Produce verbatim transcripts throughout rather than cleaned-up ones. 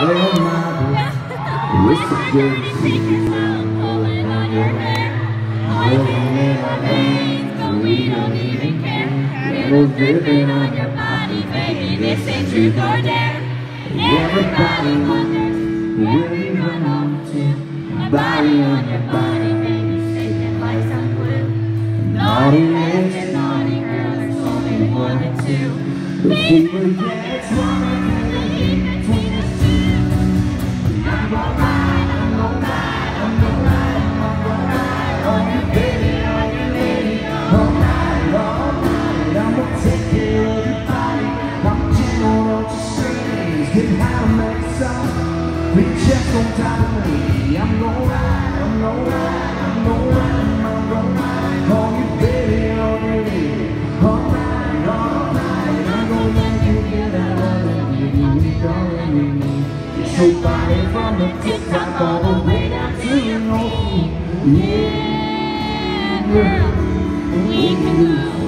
Well, my whistle just seems I'm pulling on your hair, holding in our veins, but we don't even care. Little dripping on your body, baby, this ain't truth or dare. Everybody wonders where you run off to. Body on your body, baby, shaking like some glue. Naughty legs and naughty girls, there's only one or two. The fever gets running through the heat between us two. I'm gon' ride, I'm gon' ride, I'm gon' ride, I'm gon' ride on you, baby, on you, lady. All night, all night, I'm gonna take care of your body. I'm gentle on your strings, get high and make a song. Put your chest on top of me. I'm gon' ride, I'm gon' ride, I'm gon' ride, I'm gon' ride on you, baby, on you, lady. All night, all night, I'm gon' make you get out of it. You need, darling, you need. Your body from the tip-top all the way down to your feet. Yeah, girl, we can do it.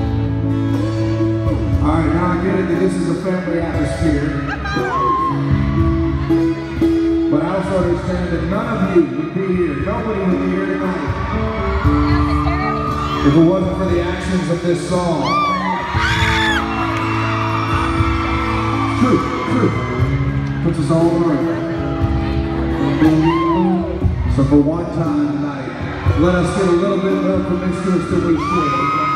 Alright, now I get it that this is a family atmosphere. But I also understand that none of you would be here. Nobody would be here tonight if it wasn't for the actions of this song. True, true. Puts us all in the room. So for one time tonight, let us get a little bit more promiscuous than we should.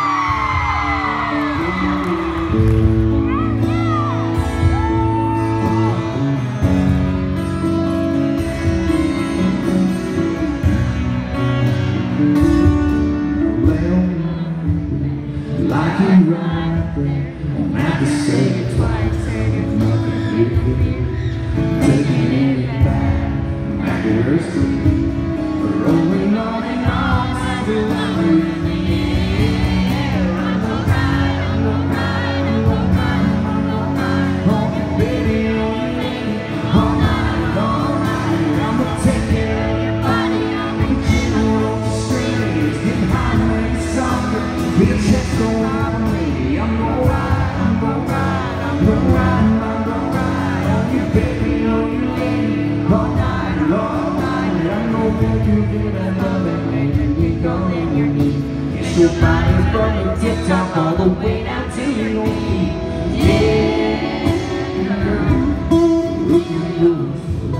Like you right there, I'm at the same twice, and nothing here. Taking it back, back to her street. Rolling on and on, still I'm in the air. I'm gon' ride, I'm gon' ride, I'm gon' ride, I'm gon' ride on you, baby, on you, lady. All night, all night, I'm gonna take care of your body. I'm gonna gentle on the strings, get high and make it softer. Get your chest on out of me. I'm gon' ride, I'm gon' ride, I'm gon' ride, I'm gon' ride on you, baby, on you, lady. All night, all night, I'm gon' make you get that love and make you go in your knee. Get your body from the tip-top all the way down to your feet. Yeah, girl, look at you.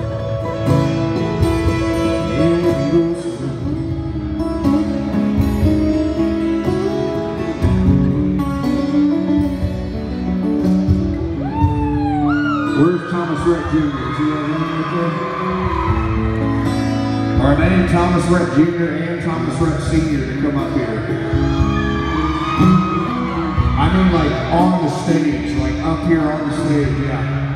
Yeah, you go. Where's Thomas Rhett Junior? Is he right there? All right, I need Thomas Rhett Junior and Thomas Rhett Senior to come up here. I mean like on the stage, like up here on the stage, yeah.